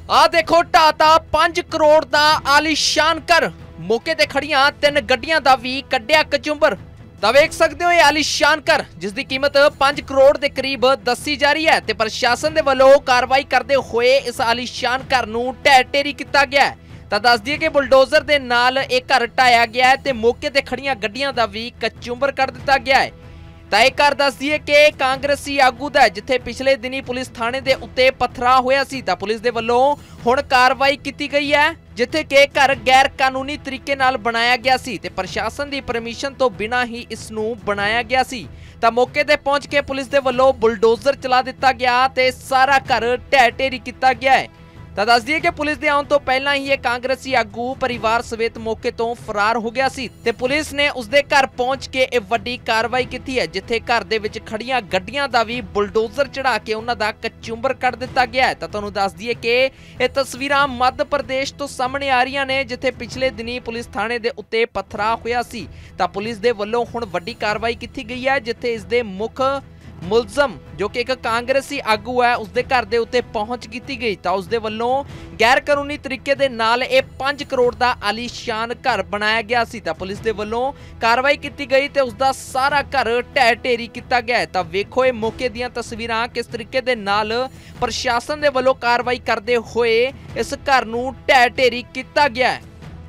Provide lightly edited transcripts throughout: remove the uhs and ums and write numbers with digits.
आ देखो ढाता 5 करोड़ दा आलीशान घर। मौके ते खड़ियां 3 गड्डियां दा भी कड्ढिया कचुंबर। ਤਾਂ ਵੇਖ ਸਕਦੇ ਹੋ ਇਹ ਆਲੀਸ਼ਾਨ ਘਰ ਜਿਸ ਦੀ ਕੀਮਤ 5 ਕਰੋੜ ਦੇ ਕਰੀਬ ਦੱਸੀ ਜਾ ਰਹੀ ਹੈ ਤੇ ਪ੍ਰਸ਼ਾਸਨ ਦੇ ਵੱਲੋਂ ਕਾਰਵਾਈ ਕਰਦੇ ਹੋਏ ਇਸ ਆਲੀਸ਼ਾਨ ਘਰ ਨੂੰ ਢਹਿ ਢੇਰੀ ਕੀਤਾ ਗਿਆ ਹੈ। ਤਾਂ ਦੱਸ ਦਈਏ ਕਿ ਬੁਲਡੋਜ਼ਰ ਦੇ ਨਾਲ ਇਹ ਘਰ ਢਾਇਆ ਗਿਆ ਹੈ ਤੇ ਮੌਕੇ ਤੇ ਖੜੀਆਂ ਗੱਡੀਆਂ ਦਾ ਵੀ ਕਚੁੰਬਰ ਕਰ ਦਿੱਤਾ ਗਿਆ ਹੈ। ਤਾਂ ਇਹ ਘਰ ਦੱਸ ਦਈਏ ਕਿ ਕਾਂਗਰਸੀ ਆਗੂ ਦਾ ਜਿੱਥੇ ਪਿਛਲੇ ਦਿਨੀ ਪੁਲਿਸ ਥਾਣੇ ਦੇ ਉੱਤੇ ਪਥਰਾ ਹੋਇਆ ਸੀ ਤਾਂ ਪੁਲਿਸ ਦੇ ਵੱਲੋਂ ਹੁਣ ਕਾਰਵਾਈ ਕੀਤੀ ਗਈ ਹੈ ਜਿੱਥੇ ਕਿ ਘਰ ਗੈਰ ਕਾਨੂੰਨੀ ਤਰੀਕੇ ਨਾਲ ਬਣਾਇਆ ਗਿਆ ਸੀ ਤੇ ਪ੍ਰਸ਼ਾਸਨ ਦੀ ਪਰਮਿਸ਼ਨ ਤੋਂ ਬਿਨਾਂ ਹੀ ਇਸ ਨੂੰ ਬਣਾਇਆ ਗਿਆ ਸੀ। ਤਾਂ ਮੌਕੇ ਤੇ ਪਹੁੰਚ ਕੇ ਪੁਲਿਸ ਦੇ ਵੱਲੋਂ ਬੁਲਡੋਜ਼ਰ ਚਲਾ ਦਿੱਤਾ ਗਿਆ ਤੇ ਸਾਰਾ ਘਰ ਢਹਿ ਢੇਰੀ ਕੀਤਾ ਗਿਆ ਹੈ। ਤਾਂ ਦੱਸ ਦਈਏ ਕਿ ਪੁਲਿਸ ਦੇ ਆਉਣ ਤੋਂ ਪਹਿਲਾਂ ਹੀ ਇਹ ਕਾਂਗਰਸੀ ਆਗੂ ਪਰਿਵਾਰ ਸਮੇਤ ਮੌਕੇ ਤੋਂ ਫਰਾਰ ਹੋ ਗਿਆ ਸੀ ਤੇ ਪੁਲਿਸ ਨੇ ਉਸਦੇ ਘਰ ਪਹੁੰਚ ਕੇ ਇਹ ਵੱਡੀ ਕਾਰਵਾਈ ਕੀਤੀ ਹੈ ਜਿੱਥੇ ਘਰ ਦੇ ਵਿੱਚ ਖੜੀਆਂ ਗੱਡੀਆਂ ਦਾ ਵੀ ਬੁਲਡੋਜ਼ਰ ਚੜਾ ਕੇ ਉਹਨਾਂ ਦਾ ਕਚੁੰਬਰ ਕੱਢ ਦਿੱਤਾ ਗਿਆ ਹੈ। ਤਾਂ ਤੁਹਾਨੂੰ ਦੱਸ ਦਈਏ ਕਿ ਇਹ ਤਸਵੀਰਾਂ ਮੱਧ ਪ੍ਰਦੇਸ਼ ਤੋਂ ਸਾਹਮਣੇ ਆ ਰਹੀਆਂ ਨੇ ਜਿੱਥੇ ਪਿਛਲੇ ਦਿਨੀ ਪੁਲਿਸ ਥਾਣੇ ਦੇ ਉੱਤੇ ਪਥਰਾ ਹੋਇਆ ਸੀ। ਤਾਂ ਪੁਲਿਸ ਦੇ ਵੱਲੋਂ ਹੁਣ ਵੱਡੀ ਕਾਰਵਾਈ ਕੀਤੀ ਗਈ ਹੈ ਜਿੱਥੇ ਇਸ ਦੇ ਮੁੱਖ ਮੁਲਜ਼ਮ ਜੋ ਕਿ ਇੱਕ ਕਾਂਗਰਸੀ ਆਗੂ ਹੈ ਉਸਦੇ ਘਰ ਦੇ ਉੱਤੇ ਪਹੁੰਚ ਕੀਤੀ ਗਈ ਤਾਂ ਉਸਦੇ ਵੱਲੋਂ ਗੈਰ ਕਾਨੂੰਨੀ ਤਰੀਕੇ ਦੇ ਨਾਲ ਇਹ 5 ਕਰੋੜ ਦਾ ਆਲੀਸ਼ਾਨ ਘਰ ਬਣਾਇਆ ਗਿਆ ਸੀ। ਤਾਂ ਪੁਲਿਸ ਦੇ ਵੱਲੋਂ ਕਾਰਵਾਈ ਕੀਤੀ ਗਈ ਤੇ ਉਸਦਾ ਸਾਰਾ ਘਰ ਢਹਿ ਢੇਰੀ ਕੀਤਾ ਗਿਆ ਹੈ। ਤਾਂ ਵੇਖੋ ਇਹ ਮੌਕੇ ਦੀਆਂ ਤਸਵੀਰਾਂ ਕਿਸ ਤਰੀਕੇ ਦੇ ਨਾਲ ਪ੍ਰਸ਼ਾਸਨ ਦੇ ਵੱਲੋਂ ਕਾਰਵਾਈ ਕਰਦੇ ਹੋਏ ਇਸ ਘਰ ਨੂੰ ਢਹਿ ਢੇਰੀ ਕੀਤਾ ਗਿਆ ਹੈ।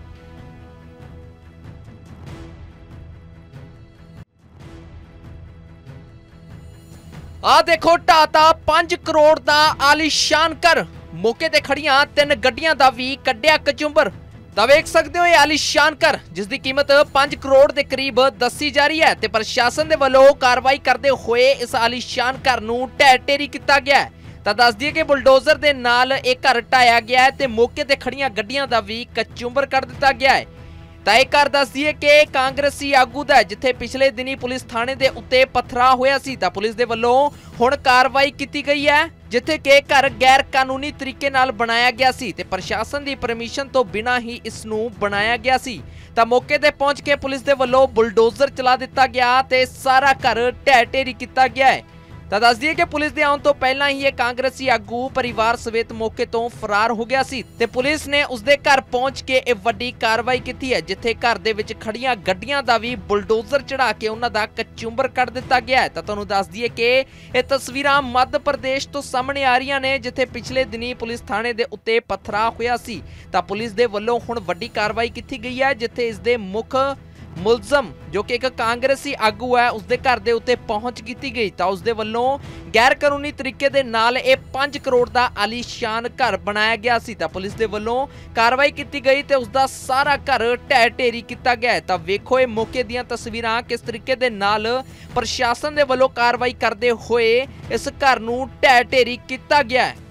आ देखो ढाता 5 करोड़ दा आलीशान घर। मौके ते खड़ियां 3 गड्डियां दा भी कड्ढिया कचुंबर। ਤਾਂ ਵੇਖ ਸਕਦੇ ਹੋ ਇਹ ਆਲੀਸ਼ਾਨ ਘਰ ਜਿਸ ਦੀ ਕੀਮਤ 5 ਕਰੋੜ ਦੇ ਕਰੀਬ ਦੱਸੀ ਜਾ ਰਹੀ ਹੈ ਤੇ ਪ੍ਰਸ਼ਾਸਨ ਦੇ ਵੱਲੋਂ ਕਾਰਵਾਈ ਕਰਦੇ ਹੋਏ ਇਸ ਆਲੀਸ਼ਾਨ ਘਰ ਨੂੰ ਢਹਿ ਢੇਰੀ ਕੀਤਾ ਗਿਆ ਹੈ। ਤਾਂ ਦੱਸ ਦਈਏ ਕਿ ਬੁਲਡੋਜ਼ਰ ਦੇ ਨਾਲ ਇਹ ਘਰ ਢਾਇਆ ਗਿਆ ਹੈ ਤੇ ਮੌਕੇ ਤੇ ਖੜੀਆਂ ਗੱਡੀਆਂ ਦਾ ਵੀ ਕਚੁੰਬਰ ਕਰ ਦਿੱਤਾ ਗਿਆ ਹੈ। ਤਾਂ ਇਹ ਘਰ ਦੱਸ ਦਈਏ ਕਿ ਕਾਂਗਰਸੀ ਆਗੂ ਦਾ ਜਿੱਥੇ ਪਿਛਲੇ ਦਿਨੀ ਪੁਲਿਸ ਥਾਣੇ ਦੇ ਉੱਤੇ ਪਥਰਾ ਹੋਇਆ ਸੀ ਤਾਂ ਪੁਲਿਸ ਦੇ ਵੱਲੋਂ ਹੁਣ ਕਾਰਵਾਈ ਕੀਤੀ ਗਈ ਹੈ ਜਿੱਥੇ ਕਿ ਘਰ ਗੈਰ ਕਾਨੂੰਨੀ ਤਰੀਕੇ ਨਾਲ ਬਣਾਇਆ ਗਿਆ ਸੀ ਤੇ ਪ੍ਰਸ਼ਾਸਨ ਦੀ ਪਰਮਿਸ਼ਨ ਤੋਂ ਬਿਨਾਂ ਹੀ ਇਸ ਨੂੰ ਬਣਾਇਆ ਗਿਆ ਸੀ। ਤਾਂ ਮੌਕੇ ਤੇ ਪਹੁੰਚ ਕੇ ਪੁਲਿਸ ਦੇ ਵੱਲੋਂ ਬੁਲਡੋਜ਼ਰ ਚਲਾ ਦਿੱਤਾ ਗਿਆ ਤੇ ਸਾਰਾ ਘਰ ਢਹਿ ਢੇਰੀ ਕੀਤਾ ਗਿਆ ਹੈ। ਤਾਂ ਦੱਸ ਦਈਏ ਕਿ ਪੁਲਿਸ ਦੇ ਆਉਣ ਤੋਂ ਪਹਿਲਾਂ ਹੀ ਇਹ ਕਾਂਗਰਸੀ ਆਗੂ ਪਰਿਵਾਰ ਸਮੇਤ ਮੌਕੇ ਤੋਂ ਫਰਾਰ ਹੋ ਗਿਆ ਸੀ ਤੇ ਪੁਲਿਸ ਨੇ ਉਸਦੇ ਘਰ ਪਹੁੰਚ ਕੇ ਇਹ ਵੱਡੀ ਕਾਰਵਾਈ ਕੀਤੀ ਹੈ ਜਿੱਥੇ ਘਰ ਦੇ ਵਿੱਚ ਖੜੀਆਂ ਗੱਡੀਆਂ ਦਾ ਵੀ ਬੁਲਡੋਜ਼ਰ ਚੜਾ ਕੇ ਉਹਨਾਂ ਦਾ ਕਚੁੰਬਰ ਕੱਢ ਦਿੱਤਾ ਗਿਆ ਹੈ। ਤਾਂ ਤੁਹਾਨੂੰ ਦੱਸ ਦਈਏ ਕਿ ਇਹ ਤਸਵੀਰਾਂ ਮੱਧ ਪ੍ਰਦੇਸ਼ ਤੋਂ ਸਾਹਮਣੇ ਆ ਰਹੀਆਂ ਨੇ ਜਿੱਥੇ ਪਿਛਲੇ ਦਿਨੀ ਪੁਲਿਸ ਥਾਣੇ ਦੇ ਉੱਤੇ ਪਥਰਾ ਹੋਇਆ ਸੀ ਤਾਂ ਪੁਲਿਸ ਦੇ ਵੱਲੋਂ ਹੁਣ ਵੱਡੀ ਕਾਰਵਾਈ ਕੀਤੀ ਗਈ ਹੈ ਜਿੱਥੇ ਇਸ ਦੇ ਮੁੱਖ ਮੁਲਜ਼ਮ ਜੋ ਕਿ ਇੱਕ ਕਾਂਗਰਸੀ ਆਗੂ ਹੈ ਉਸਦੇ ਘਰ ਦੇ ਉੱਤੇ ਪਹੁੰਚ ਕੀਤੀ ਗਈ ਤਾਂ ਉਸਦੇ ਵੱਲੋਂ ਗੈਰ ਕਾਨੂੰਨੀ ਤਰੀਕੇ ਦੇ ਨਾਲ ਇਹ 5 ਕਰੋੜ ਦਾ ਆਲੀਸ਼ਾਨ ਘਰ ਬਣਾਇਆ ਗਿਆ ਸੀ। ਤਾਂ ਪੁਲਿਸ ਦੇ ਵੱਲੋਂ ਕਾਰਵਾਈ ਕੀਤੀ ਗਈ ਤੇ ਉਸਦਾ ਸਾਰਾ ਘਰ ਢਹਿ ਢੇਰੀ ਕੀਤਾ ਗਿਆ। ਤਾਂ ਵੇਖੋ ਇਹ ਮੌਕੇ ਦੀਆਂ ਤਸਵੀਰਾਂ ਕਿਸ ਤਰੀਕੇ ਦੇ ਨਾਲ ਪ੍ਰਸ਼ਾਸਨ ਦੇ ਵੱਲੋਂ ਕਾਰਵਾਈ ਕਰਦੇ ਹੋਏ ਇਸ ਘਰ ਨੂੰ ਢਹਿ ਢੇਰੀ ਕੀਤਾ ਗਿਆ ਹੈ।